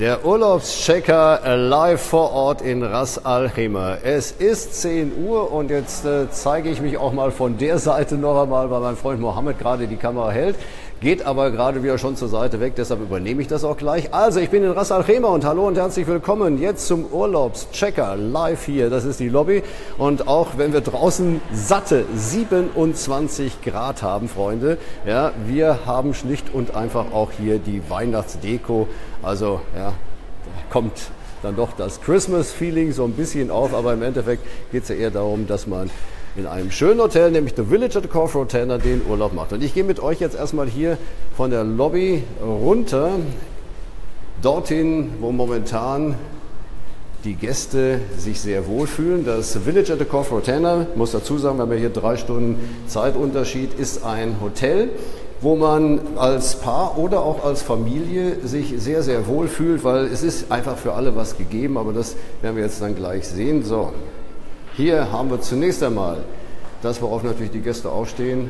Der Urlaubschecker live vor Ort in Ras Al Khaimah. Es ist 10 Uhr und jetzt zeige ich mich auch mal von der Seite noch einmal, weil mein Freund Mohammed gerade die Kamera hält. Geht aber gerade wieder schon zur Seite weg, deshalb übernehme ich das auch gleich. Also, ich bin in Ras Al Khaimah und hallo und herzlich willkommen jetzt zum Urlaubschecker live hier. Das ist die Lobby und auch wenn wir draußen satte 27 Grad haben, Freunde, ja, wir haben schlicht und einfach auch hier die Weihnachtsdeko. Also, ja, da kommt dann doch das Christmas-Feeling so ein bisschen auf, aber im Endeffekt geht es ja eher darum, dass man in einem schönen Hotel, nämlich The Village at the Cove Rotana, den Urlaub macht. Und ich gehe mit euch jetzt erstmal hier von der Lobby runter, dorthin, wo momentan die Gäste sich sehr wohlfühlen. Das Village at the Cove Rotana, muss dazu sagen, wir haben ja hier 3 Stunden Zeitunterschied, ist ein Hotel, wo man als Paar oder auch als Familie sich sehr, sehr wohl fühlt, weil es ist einfach für alle was gegeben, aber das werden wir jetzt dann gleich sehen. So. Hier haben wir zunächst einmal das, worauf natürlich die Gäste aufstehen,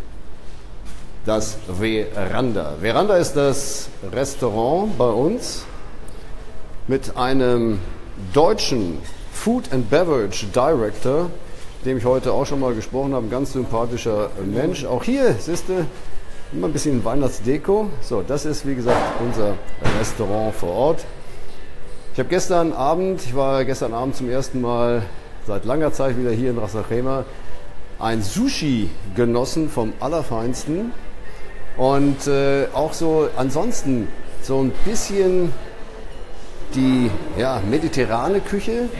das Veranda. Veranda ist das Restaurant bei uns mit einem deutschen Food and Beverage Director, dem ich heute auch schon mal gesprochen habe, ein ganz sympathischer Mensch. Auch hier, siehst du, immer ein bisschen Weihnachtsdeko. So, das ist wie gesagt unser Restaurant vor Ort. Ich war gestern Abend zum ersten Mal seit langer Zeit wieder hier in Ras Al Khaimah ein Sushi genossen vom Allerfeinsten und auch so ansonsten so ein bisschen die mediterrane Küche.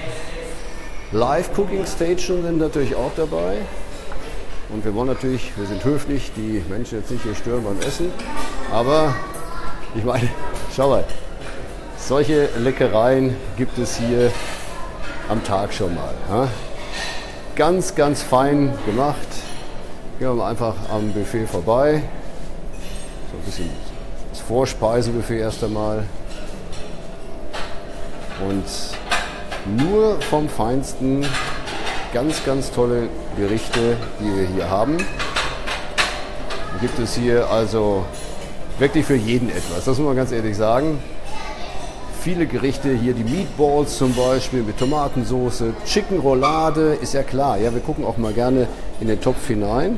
Live-Cooking-Station sind natürlich auch dabei und wir sind höflich, die Menschen jetzt nicht hier stören beim Essen, aber ich meine, schau mal, solche Leckereien gibt es hier am Tag schon mal. Ja? Ganz, ganz fein gemacht. Gehen wir mal einfach am Buffet vorbei. So ein bisschen das Vorspeisebuffet erst einmal. Und nur vom Feinsten ganz, ganz tolle Gerichte, die wir hier haben. Da gibt es hier also wirklich für jeden etwas. Das muss man ganz ehrlich sagen. Viele Gerichte, hier die Meatballs zum Beispiel mit Tomatensauce, Chicken Roulade, ist ja klar. Ja, wir gucken auch mal gerne in den Topf hinein.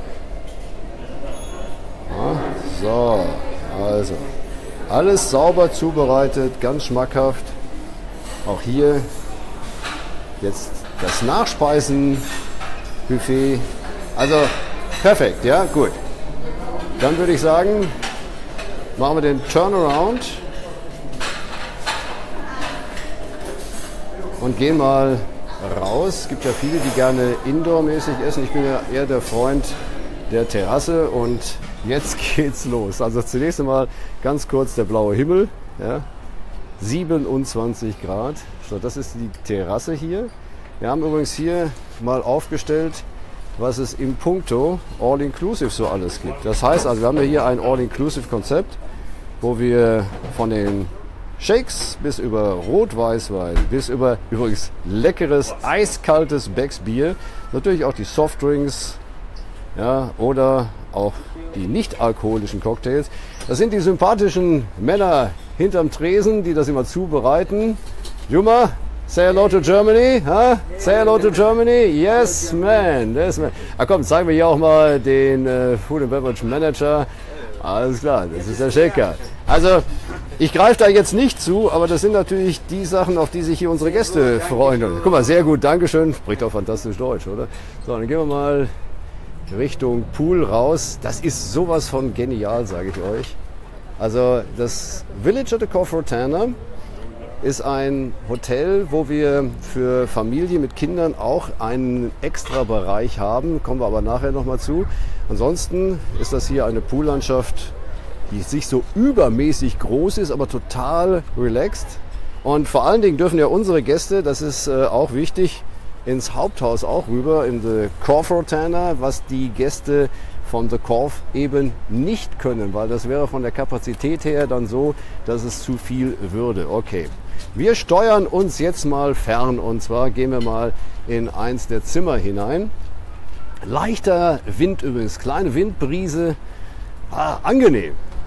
Ja, so, also alles sauber zubereitet, ganz schmackhaft. Auch hier jetzt das Nachspeisenbuffet. Also perfekt, ja, gut. Dann würde ich sagen, machen wir den Turnaround und gehen mal raus. Es gibt ja viele, die gerne indoormäßig essen. Ich bin ja eher der Freund der Terrasse und jetzt geht's los. Also zunächst einmal ganz kurz der blaue Himmel. Ja. 27 Grad. So, das ist die Terrasse hier. Wir haben übrigens hier mal aufgestellt, was es im Puncto All-Inclusive so alles gibt. Das heißt also, wir haben ja hier ein All-Inclusive-Konzept, wo wir von den Shakes bis über Rot-Weißwein, bis über übrigens leckeres, eiskaltes Becks-Bier, natürlich auch die Softdrinks, ja, oder auch die nicht-alkoholischen Cocktails. Das sind die sympathischen Männer hinterm Tresen, die das immer zubereiten. Juma, say hello to Germany, huh? Say hello to Germany, yes man, yes man. Ah komm, zeigen wir hier auch mal den Food and Beverage Manager. Alles klar, das ist der Shaker. Also, ich greife da jetzt nicht zu, aber das sind natürlich die Sachen, auf die sich hier unsere Gäste freuen. Guck mal, sehr gut, Dankeschön. Spricht auch fantastisch Deutsch, oder? So, dann gehen wir mal Richtung Pool raus. Das ist sowas von genial, sage ich euch. Also, das Village at the Cove Rotana ist ein Hotel, wo wir für Familien mit Kindern auch einen extra Bereich haben. Kommen wir aber nachher nochmal zu. Ansonsten ist das hier eine Poollandschaft, die nicht so übermäßig groß ist, aber total relaxed. Und vor allen Dingen dürfen ja unsere Gäste, das ist auch wichtig, ins Haupthaus auch rüber, in The Cove Rotana, was die Gäste von The Cove eben nicht können, weil das wäre von der Kapazität her dann so, dass es zu viel würde. Okay, wir steuern uns jetzt mal fern und zwar gehen wir mal in eins der Zimmer hinein. Leichter Wind übrigens, kleine Windbrise, angenehm.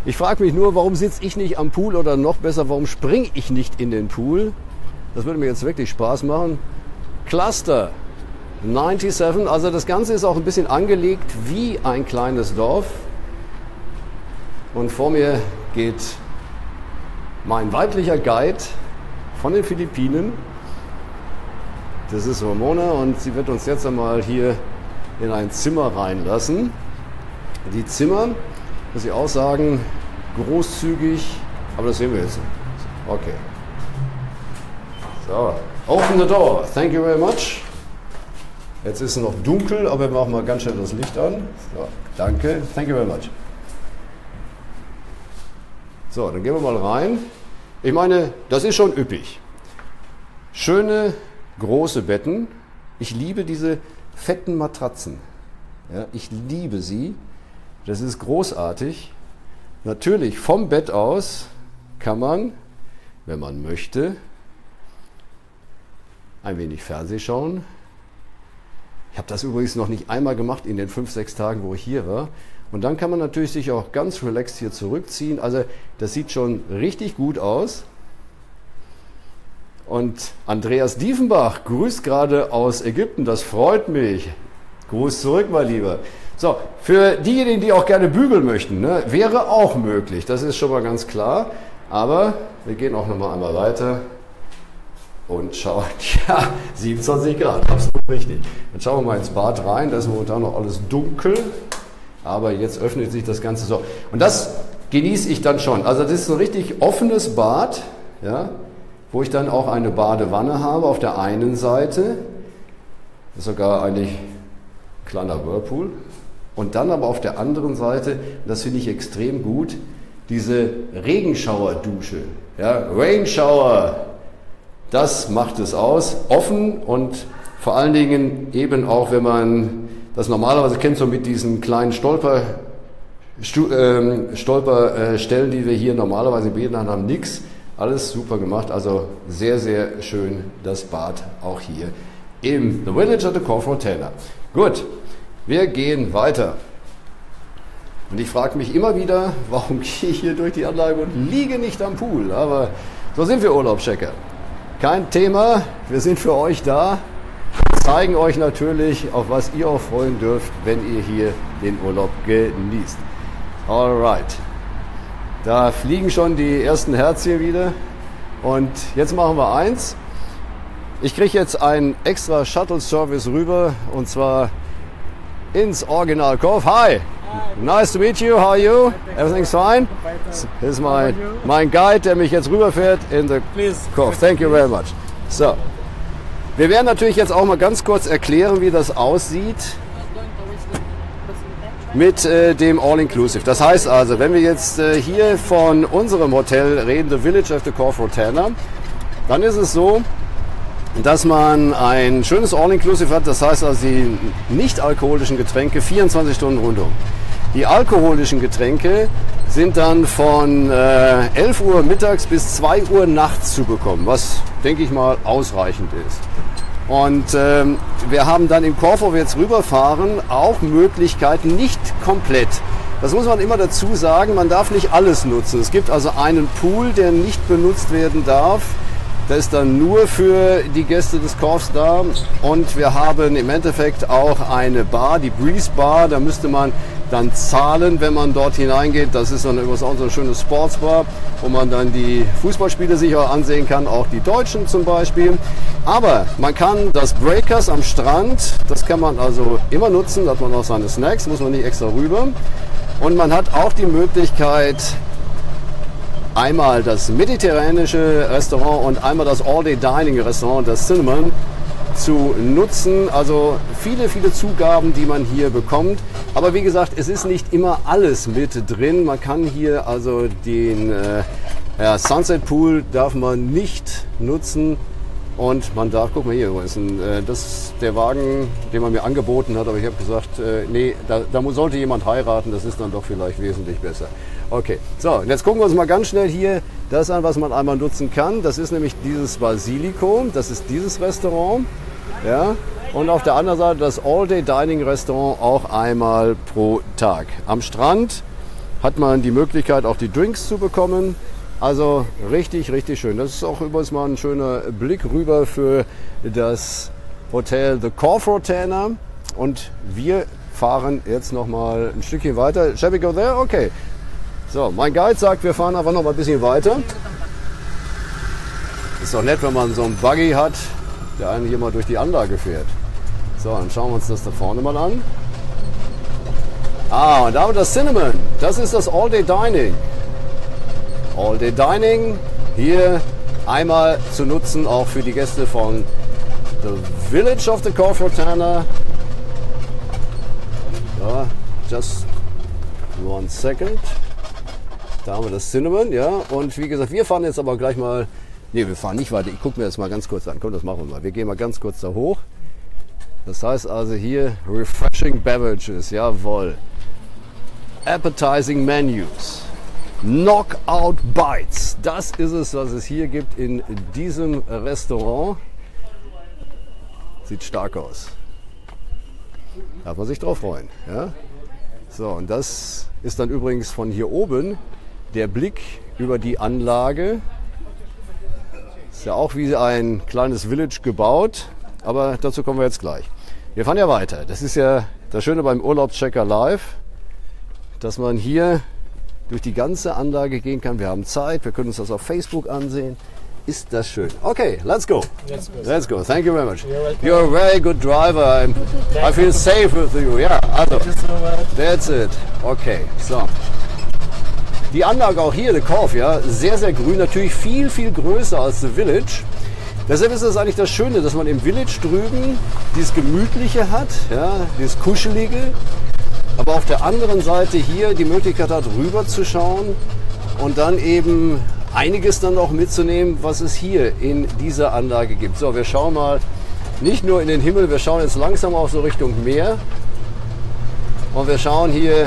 Ich frage mich nur, warum sitze ich nicht am Pool oder noch besser, warum springe ich nicht in den Pool? Das würde mir jetzt wirklich Spaß machen. Cluster 97, also das Ganze ist auch ein bisschen angelegt wie ein kleines Dorf. Und vor mir geht mein weiblicher Guide von den Philippinen. Das ist Ramona und sie wird uns jetzt einmal hier in ein Zimmer reinlassen. Die Zimmer, muss ich auch sagen, großzügig, aber das sehen wir jetzt. Okay. So, open the door. Thank you very much. Jetzt ist es noch dunkel, aber wir machen mal ganz schnell das Licht an. So, danke. Thank you very much. So, dann gehen wir mal rein. Ich meine, das ist schon üppig. Schöne, große Betten. Ich liebe diese fetten Matratzen. Ja, ich liebe sie. Das ist großartig. Natürlich, vom Bett aus kann man, wenn man möchte, ein wenig Fernsehen schauen. Ich habe das übrigens noch nicht einmal gemacht in den 5, 6 Tagen, wo ich hier war. Und dann kann man natürlich sich auch ganz relaxed hier zurückziehen. Also das sieht schon richtig gut aus. Und Andreas Diefenbach grüßt gerade aus Ägypten. Das freut mich. Gruß zurück, mein Lieber. So, für diejenigen, die auch gerne bügeln möchten, ne, wäre auch möglich. Das ist schon mal ganz klar. Aber wir gehen auch noch mal einmal weiter. Und schauen, ja, 27 Grad, absolut richtig. Dann schauen wir mal ins Bad rein, da ist momentan noch alles dunkel, aber jetzt öffnet sich das Ganze so. Und das genieße ich dann schon. Also das ist so ein richtig offenes Bad, ja, wo ich dann auch eine Badewanne habe auf der einen Seite, das ist sogar eigentlich ein kleiner Whirlpool. Und dann aber auf der anderen Seite, das finde ich extrem gut, diese Regenschauerdusche, ja, Rain Shower. Das macht es aus, offen und vor allen Dingen eben auch, wenn man das normalerweise kennt, so mit diesen kleinen Stolperstellen, die wir hier normalerweise in Bädern haben, nix. Alles super gemacht, also sehr, sehr schön das Bad auch hier im The Village at the Cove Fontana. Gut, wir gehen weiter. Und ich frage mich immer wieder, warum gehe ich hier durch die Anlage und liege nicht am Pool? Aber so sind wir Urlaubschecker. Kein Thema, wir sind für euch da, zeigen euch natürlich, auf was ihr auch freuen dürft, wenn ihr hier den Urlaub genießt. Alright, da fliegen schon die ersten Herzchen wieder und jetzt machen wir eins. Ich kriege jetzt einen extra Shuttle-Service rüber und zwar ins Original Cove. Hi! Nice to meet you. How are you? Everything's fine? This is mein Guide, der mich jetzt rüberfährt in the Cove. Thank you very much. So, wir werden natürlich jetzt auch mal ganz kurz erklären, wie das aussieht mit dem All-Inclusive. Das heißt also, wenn wir jetzt hier von unserem Hotel reden, The Village at the Cove Fontana, dann ist es so, dass man ein schönes All-Inclusive hat. Das heißt also, die nicht-alkoholischen Getränke 24 Stunden rundum. Die alkoholischen Getränke sind dann von 11 Uhr mittags bis 2 Uhr nachts zu bekommen, was, denke ich mal, ausreichend ist. Und wir haben dann im Korf, wo wir jetzt rüberfahren, auch Möglichkeiten, nicht komplett. Das muss man immer dazu sagen, man darf nicht alles nutzen. Es gibt also einen Pool, der nicht benutzt werden darf. Der ist dann nur für die Gäste des Korfs da. Und wir haben im Endeffekt auch eine Bar, die Breeze Bar. Da müsste man dann zahlen, wenn man dort hineingeht. Das ist dann übrigens auch so eine schöne Sportsbar, wo man dann die Fußballspiele sich auch ansehen kann, auch die Deutschen zum Beispiel. Aber man kann das Breakers am Strand, das kann man also immer nutzen, da hat man auch seine Snacks, muss man nicht extra rüber. Und man hat auch die Möglichkeit, einmal das mediterranische Restaurant und einmal das All-Day-Dining-Restaurant, das Cinnamon, zu nutzen. Also viele, viele Zugaben, die man hier bekommt. Aber wie gesagt, es ist nicht immer alles mit drin. Man kann hier also den Sunset Pool darf man nicht nutzen. Und man darf, guck mal hier, das ist der Wagen, den man mir angeboten hat, aber ich habe gesagt, nee, da sollte jemand heiraten, das ist dann doch vielleicht wesentlich besser. Okay, so, und jetzt gucken wir uns mal ganz schnell hier das an, was man einmal nutzen kann. Das ist nämlich dieses Basilico, das ist dieses Restaurant, ja, und auf der anderen Seite das All-Day-Dining-Restaurant auch einmal pro Tag. Am Strand hat man die Möglichkeit, auch die Drinks zu bekommen. Also richtig, richtig schön. Das ist auch übrigens mal ein schöner Blick rüber für das Hotel The Corfe und wir fahren jetzt noch mal ein Stückchen weiter. Shall we go there? Okay. So, mein Guide sagt, wir fahren einfach noch mal ein bisschen weiter. Ist doch nett, wenn man so einen Buggy hat, der eigentlich immer durch die Anlage fährt. So, dann schauen wir uns das da vorne mal an. Ah, und da haben wir das Cinnamon. Das ist das All-Day Dining. All-Day Dining hier einmal zu nutzen, auch für die Gäste von The Village of the Corfe. Ja, just one second. Da haben wir das Cinnamon, ja. Und wie gesagt, wir fahren jetzt aber gleich mal. Ne, wir fahren nicht weiter. Ich gucke mir das mal ganz kurz an. Komm, das machen wir mal. Wir gehen mal ganz kurz da hoch. Das heißt also hier Refreshing Beverages, jawohl. Appetizing Menus. Knockout Bites. Das ist es, was es hier gibt in diesem Restaurant. Sieht stark aus. Darf man sich drauf freuen. Ja? So, und das ist dann übrigens von hier oben der Blick über die Anlage. Ist ja auch wie ein kleines Village gebaut, aber dazu kommen wir jetzt gleich. Wir fahren ja weiter. Das ist ja das Schöne beim Urlaubschecker Live, dass man hier durch die ganze Anlage gehen kann. Wir haben Zeit, wir können uns das auf Facebook ansehen. Ist das schön. Okay, let's go. Let's go. Thank you very much. You're a very good driver. I feel safe with you. Ja, also, that's it. Okay, so. Die Anlage auch hier, The Corfe, ja, sehr, sehr grün. Natürlich viel, viel größer als The Village. Deshalb ist es eigentlich das Schöne, dass man im Village drüben dieses Gemütliche hat, ja, dieses Kuschelige. Aber auf der anderen Seite hier die Möglichkeit hat, rüber zu schauen und dann eben einiges dann auch mitzunehmen, was es hier in dieser Anlage gibt. So, wir schauen mal nicht nur in den Himmel, wir schauen jetzt langsam auch so Richtung Meer. Und wir schauen hier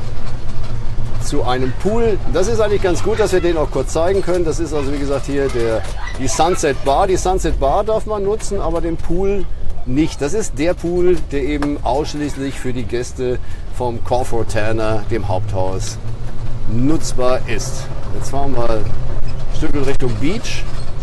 zu einem Pool. Das ist eigentlich ganz gut, dass wir den auch kurz zeigen können. Das ist also wie gesagt hier die Sunset Bar. Die Sunset Bar darf man nutzen, aber den Pool nicht. Das ist der Pool, der eben ausschließlich für die Gäste vom Corfe, dem Haupthaus, nutzbar ist. Jetzt fahren wir mal ein Stück Richtung Beach.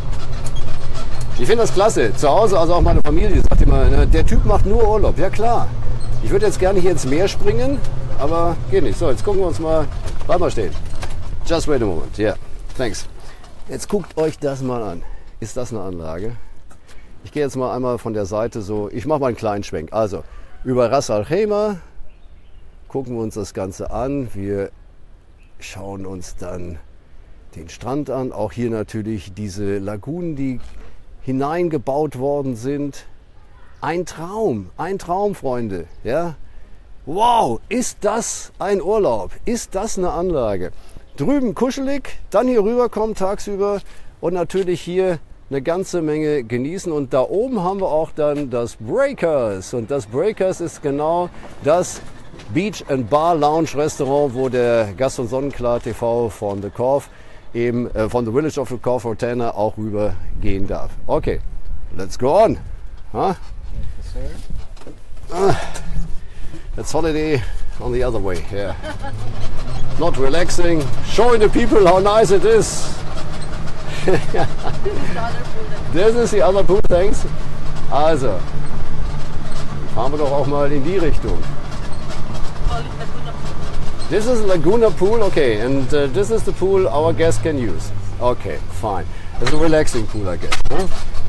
Ich finde das klasse. Zu Hause, also auch meine Familie, sagt immer, ne, der Typ macht nur Urlaub. Ja klar. Ich würde jetzt gerne hier ins Meer springen, aber geht nicht. So, jetzt gucken wir uns mal. Bleib mal stehen. Just wait a moment. Yeah, thanks. Jetzt guckt euch das mal an. Ist das eine Anlage? Ich gehe jetzt mal einmal von der Seite so. Ich mache mal einen kleinen Schwenk. Also über Ras Al Khaimah gucken wir uns das Ganze an. Wir schauen uns dann den Strand an. Auch hier natürlich diese Lagunen, die hineingebaut worden sind. Ein Traum, Freunde. Ja? Wow, ist das ein Urlaub? Ist das eine Anlage? Drüben kuschelig, dann hier rüberkommen tagsüber und natürlich hier eine ganze Menge genießen. Und da oben haben wir auch dann das Breakers. Und das Breakers ist genau das Beach and Bar Lounge Restaurant, wo der Gast von Sonnenklar TV von The Corfe, eben von The Village of the Corfe auch rüber gehen darf. Okay, let's go on. Huh? That's holiday on the other way. Yeah. Not relaxing, showing the people how nice it is. This is the other pool, thanks. Also, fahren wir doch auch mal in die Richtung. This is Laguna Pool, okay, and this is the pool our guests can use. Okay, fine. It's a relaxing pool, I guess. Huh?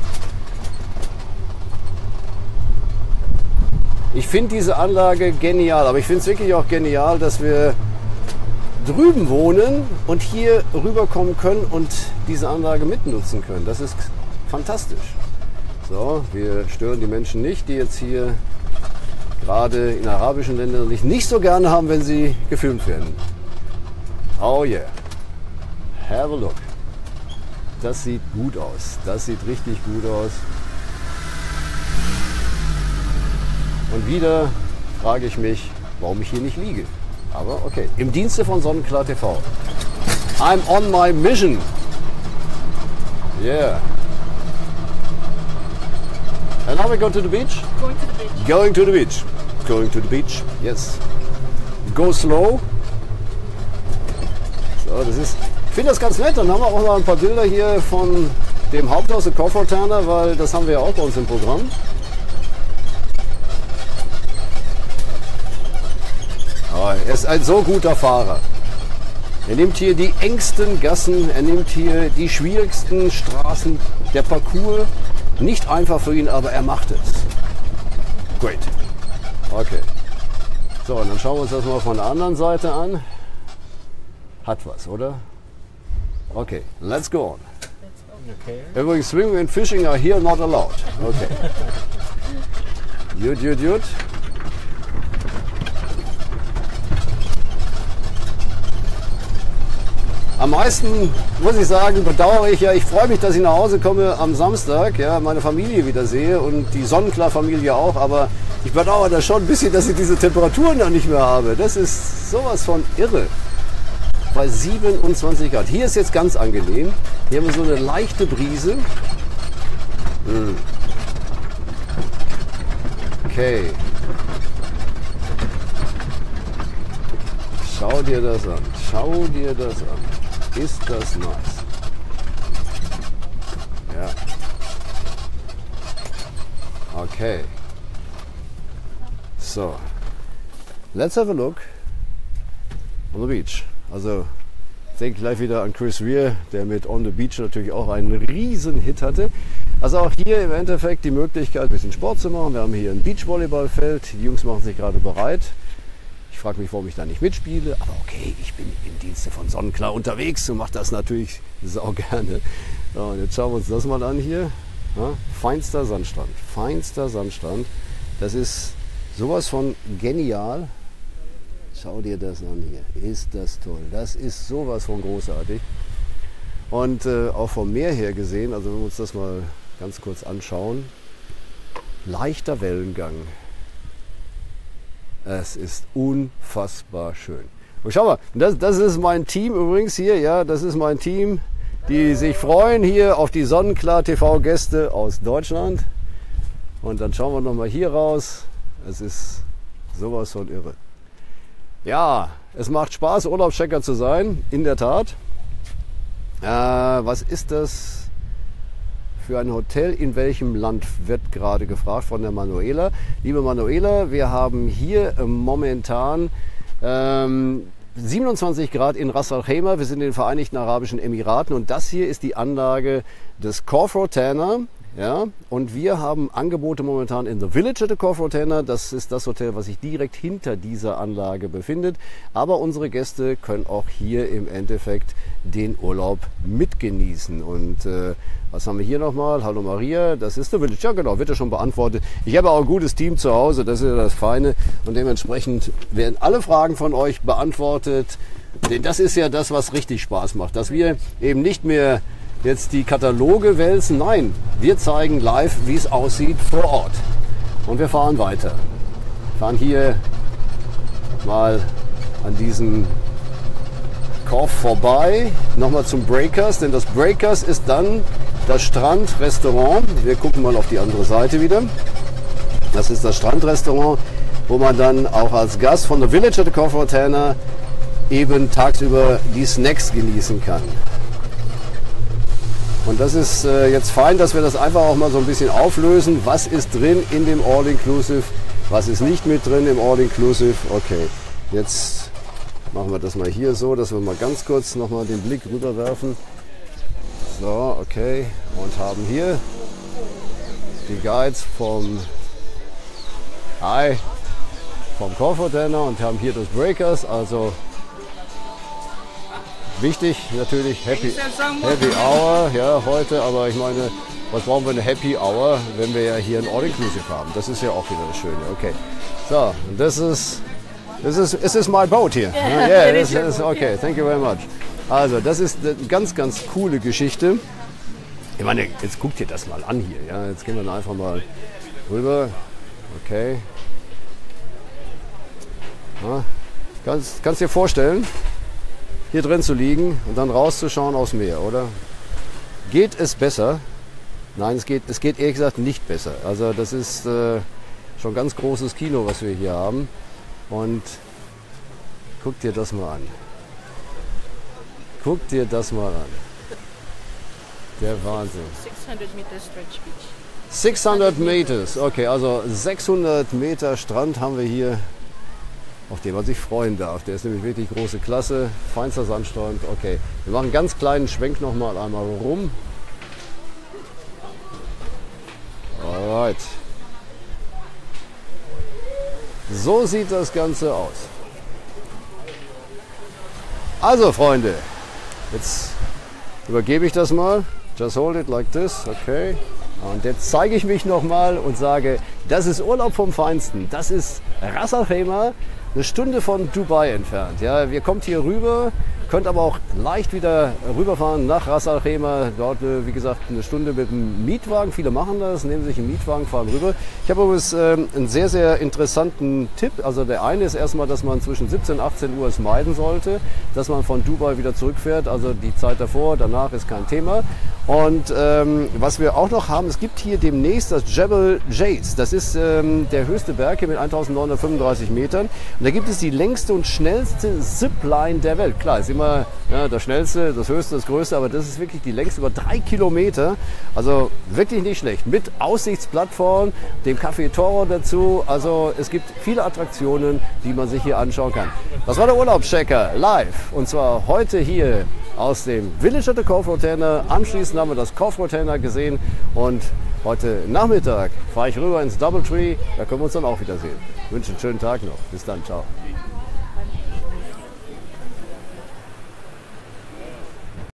Ich finde diese Anlage genial, aber ich finde es wirklich auch genial, dass wir drüben wohnen und hier rüberkommen können und diese Anlage mitnutzen können. Das ist fantastisch. So, wir stören die Menschen nicht, die jetzt hier gerade in arabischen Ländern nicht so gerne haben, wenn sie gefilmt werden. Oh yeah. Have a look. Das sieht gut aus. Das sieht richtig gut aus. Und wieder frage ich mich, warum ich hier nicht liege. Aber okay, im Dienste von Sonnenklar TV. I'm on my mission. Yeah. And now we go to the beach? Going to the beach. Going to the beach. Going to the beach, yes. Go slow. Ja, ich finde das ganz nett. Dann haben wir auch mal ein paar Bilder hier von dem Haupthaus der Kofferterner, weil das haben wir ja auch bei uns im Programm. Oh, er ist ein so guter Fahrer. Er nimmt hier die engsten Gassen, er nimmt hier die schwierigsten Straßen. Der Parcours, nicht einfach für ihn, aber er macht es. Great. Okay. So, und dann schauen wir uns das mal von der anderen Seite an. Hat was, oder? Okay, let's go on. Okay. Übrigens, swimming and fishing are here not allowed. Okay. Gut, gut, gut. Am meisten, muss ich sagen, bedauere ich ja, ich freue mich, dass ich nach Hause komme am Samstag, ja, meine Familie wieder sehe und die Sonnenklar-Familie auch, aber ich bedauere das schon ein bisschen, dass ich diese Temperaturen dann nicht mehr habe. Das ist sowas von irre. Bei 27 Grad. Hier ist jetzt ganz angenehm. Hier haben wir so eine leichte Brise. Okay. Schau dir das an. Schau dir das an. Ist das nice. Ja. Okay. So. Let's have a look on the beach. Also ich denke gleich wieder an Chris Rea, der mit On the Beach natürlich auch einen riesen Hit hatte. Also auch hier im Endeffekt die Möglichkeit, ein bisschen Sport zu machen. Wir haben hier ein Beachvolleyballfeld. Die Jungs machen sich gerade bereit. Ich frage mich, warum ich da nicht mitspiele. Aber okay, ich bin im Dienste von Sonnenklar unterwegs und mache das natürlich sau gerne. So, und jetzt schauen wir uns das mal an hier. Ja, feinster Sandstrand. Feinster Sandstrand. Das ist sowas von genial. Schau dir das an hier. Ist das toll. Das ist sowas von großartig. Und auch vom Meer her gesehen, also wenn wir uns das mal ganz kurz anschauen. Leichter Wellengang. Es ist unfassbar schön. Und schau mal, das ist mein Team übrigens hier. Ja, das ist mein Team, die sich freuen hier auf die Sonnenklar TV Gäste aus Deutschland. Und dann schauen wir noch mal hier raus. Es ist sowas von irre. Ja, es macht Spaß, Urlaubschecker zu sein, in der Tat. Was ist das für ein Hotel? In welchem Land wird gerade gefragt von der Manuela? Liebe Manuela, wir haben hier momentan 27 Grad in Ras Al Khaimah. Wir sind in den Vereinigten Arabischen Emiraten und das hier ist die Anlage des Kofferterner. Ja, und wir haben Angebote momentan in The Village at the Kofferterner. Das ist das Hotel, was sich direkt hinter dieser Anlage befindet. Aber unsere Gäste können auch hier im Endeffekt den Urlaub mitgenießen. Und was haben wir hier nochmal? Hallo Maria, das ist The Village. Ja genau, wird ja schon beantwortet. Ich habe auch ein gutes Team zu Hause, das ist ja das Feine. Und dementsprechend werden alle Fragen von euch beantwortet. Denn das ist ja das, was richtig Spaß macht. Dass wir eben nicht mehr jetzt die Kataloge wälzen. Nein, wir zeigen live, wie es aussieht vor Ort. Und wir fahren weiter. Wir fahren hier mal an diesem Korf vorbei. Nochmal zum Breakers, denn das Breakers ist dann das Strandrestaurant. Wir gucken mal auf die andere Seite wieder. Das ist das Strandrestaurant, wo man dann auch als Gast von der Village at the Kofferterner eben tagsüber die Snacks genießen kann. Und das ist jetzt fein, dass wir das einfach auch mal so ein bisschen auflösen. Was ist drin in dem All-Inclusive? Was ist nicht mit drin im All-Inclusive? Okay, jetzt machen wir das mal hier so, dass wir mal ganz kurz nochmal den Blick rüberwerfen. So, okay. Und haben hier die Guides vom Kofferterner und haben hier das Breakers. Also wichtig natürlich Happy Hour, ja, heute, aber ich meine, was brauchen wir eine Happy Hour, wenn wir ja hier ein All-Inclusive haben? Das ist ja auch wieder das Schöne. Okay, so, this is my boat here. Yeah, this is okay. Thank you very much. Also, das ist eine ganz, ganz coole Geschichte. Ich meine, jetzt guckt ihr das mal an hier. Ja, jetzt gehen wir einfach mal rüber. Okay. Ja, kannst dir vorstellen, hier drin zu liegen und dann rauszuschauen aufs Meer, oder? Geht es besser? Nein, es geht ehrlich gesagt nicht besser. Also das ist schon ganz großes Kino, was wir hier haben. Und guck dir das mal an. Guck dir das mal an. Der Wahnsinn. 600 Meter Stretch Beach. 600 Meters, okay, also 600 Meter Strand haben wir hier, auf den man sich freuen darf. Der ist nämlich wirklich große Klasse, feinster Sandstrand. Okay, wir machen einen ganz kleinen Schwenk nochmal einmal rum. Alright. So sieht das Ganze aus. Also Freunde, jetzt übergebe ich das mal. Just hold it like this, okay. Und jetzt zeige ich mich nochmal und sage, das ist Urlaub vom Feinsten. Das ist Ras Al Khaimah, eine Stunde von Dubai entfernt. Ja, ihr kommt hier rüber, könnt aber auch leicht wieder rüberfahren nach Ras Al Khaimah. Dort, wie gesagt, eine Stunde mit dem Mietwagen. Viele machen das, nehmen sich einen Mietwagen, fahren rüber. Ich habe übrigens einen sehr, sehr interessanten Tipp. Also der eine ist erstmal, dass man zwischen 17 und 18 Uhr es meiden sollte, dass man von Dubai wieder zurückfährt. Also die Zeit davor, danach ist kein Thema. Und was wir auch noch haben, es gibt hier demnächst das Jebel Jais. Das ist der höchste Berg hier mit 1935 Metern. Und da gibt es die längste und schnellste Zipline der Welt. Klar, ist immer das schnellste, das höchste, das größte, aber das ist wirklich die längste, über 3 Kilometer. Also wirklich nicht schlecht. Mit Aussichtsplattform, dem Café Toro dazu. Also es gibt viele Attraktionen, die man sich hier anschauen kann. Das war der Urlaubschecker live. Und zwar heute hier aus dem Village at the Cove Rotana. Anschließend haben wir das Cove Rotana gesehen und heute Nachmittag fahre ich rüber ins Doubletree. Da können wir uns dann auch wiedersehen. Ich wünsche einen schönen Tag noch. Bis dann, ciao.